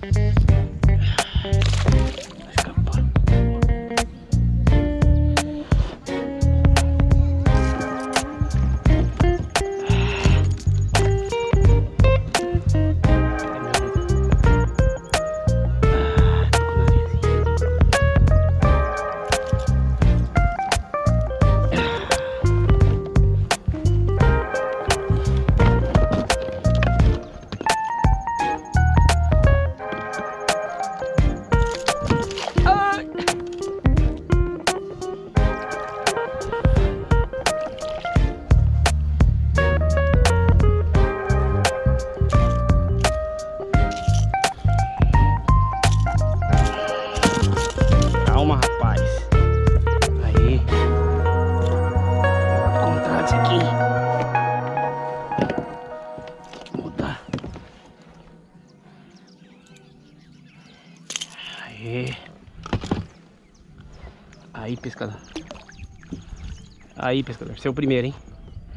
Aí, pescador. Aí, pescador. Você é o primeiro, hein?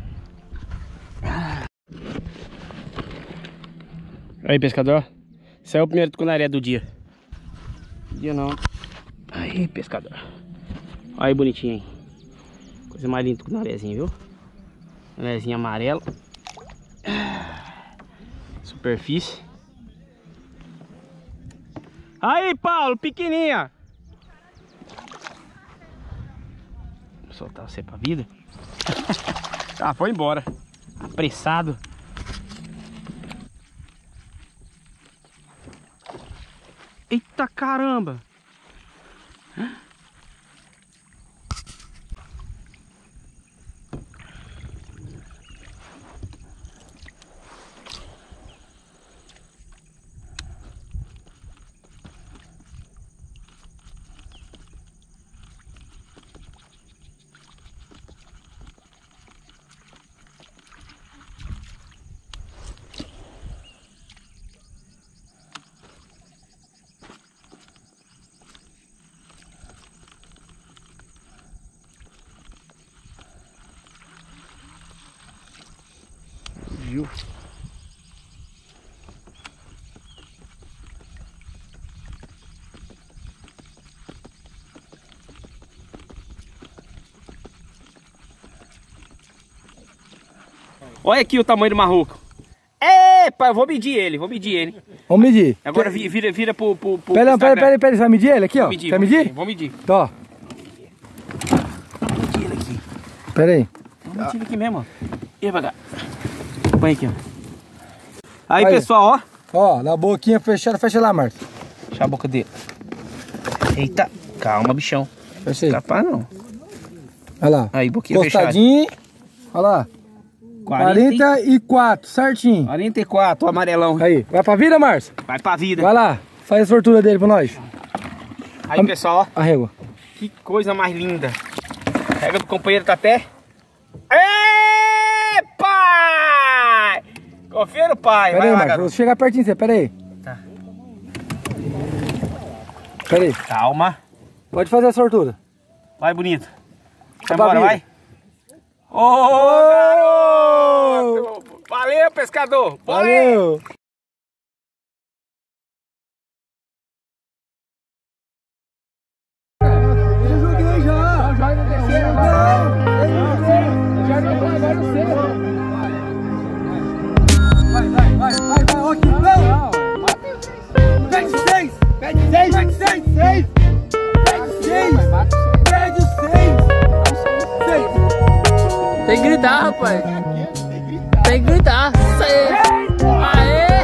Aí, pescador. Você é o primeiro tucunaré do dia. Dia não. Aí, pescador. Aí, bonitinho, hein? Coisa mais linda do tucunarézinho, viu? Tucunarézinho amarelo. Superfície. Aí, Paulo, pequenininha. Vou soltar você pra vida. Ah, foi embora. Apressado. Eita caramba. Viu? Olha aqui o tamanho do marruco. Epa, eu vou medir ele, Vamos medir. Agora vira pro Pera, você vai medir ele aqui, ó? Quer medir? Vou medir. Tá. Vou medir ele aqui. Pera aí. Vou medir ele aqui mesmo, ó. E devagar. Põe aqui, ó. Aí, pessoal, ó. Ó, na boquinha fechada, fecha lá, Marcos. Fecha a boca dele. Eita, calma, bichão. Fecha aí. Capaz não. Olha lá. Aí, boquinha Costadinho. Olha lá. 44, certinho. 44, o amarelão. Aí, vai pra vida, Márcio? Vai pra vida. Vai lá, faz a sortura dele pra nós. Aí, pessoal, ó. A régua. Que coisa mais linda. A régua do companheiro tá até... Pai! Confia no pai. Pera aí, lá, Márcio, vou chegar pertinho de você, pera aí. Tá. Pera aí. Calma. Pode fazer a sortura. Vai, bonito. Vai pra embora, vida. vai. Ô, garoto! Valeu, pescador! Valeu! Eu joguei já! Já no terceiro? Não! Já jogou, agora eu sei! Vai, ok! Não! Pede 6! Pede 6! Pede 6! 6! Pede 6! Pede 6! 6! Tem que gritar, rapaz. Tem que gritar. Aê!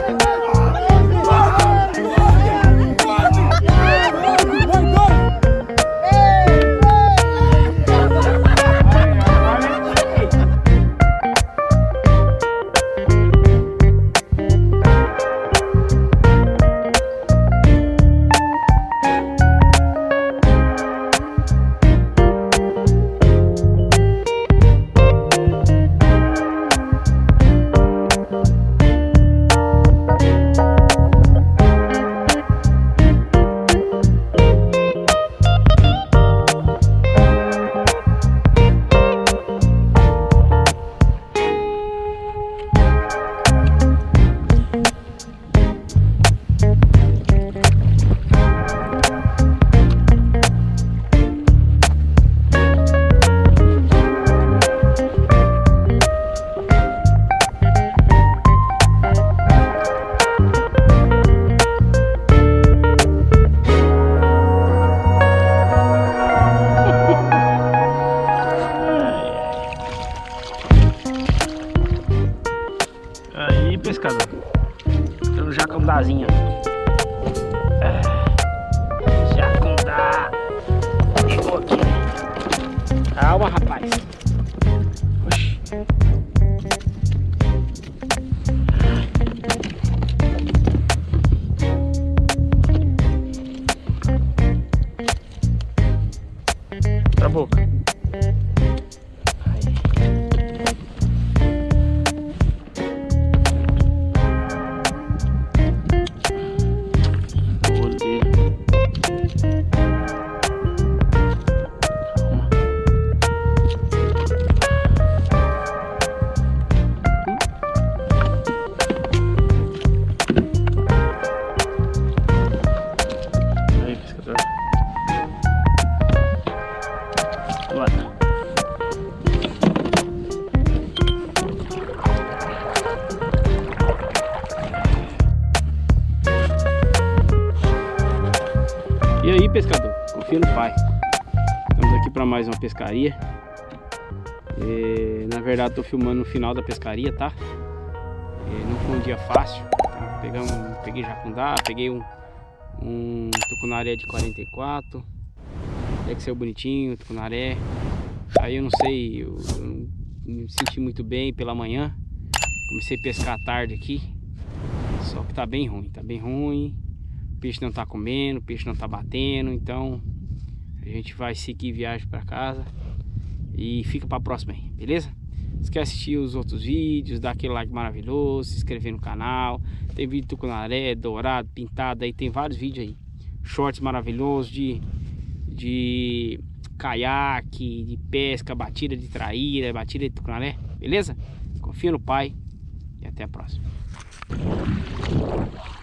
afundazinha. Se afundar. Pegou aqui. Calma, rapaz. Oxi. Pra boca. Aí. Olho dele. Calma. Aí, pescador. Bora. E aí, pescador? Confia no pai. Estamos aqui para mais uma pescaria. Na verdade, estou filmando no final da pescaria, tá? Não foi um dia fácil. Então, peguei jacundá, peguei um tucunaré de 44. Até que saiu bonitinho, tucunaré. Aí eu não sei, eu não me senti muito bem pela manhã. Comecei a pescar à tarde aqui. Só que tá bem ruim, O peixe não tá comendo, o peixe não tá batendo. Então a gente vai seguir viagem para casa. E fica pra próxima aí, beleza? Não esquece de assistir os outros vídeos, dar aquele like maravilhoso, se inscrever no canal. Tem vídeo de tucunaré, dourado, pintado, aí tem vários vídeos aí. Shorts maravilhosos de caiaque, de pesca, batida de traíra, batida de tucunaré, beleza? Confia no pai e até a próxima.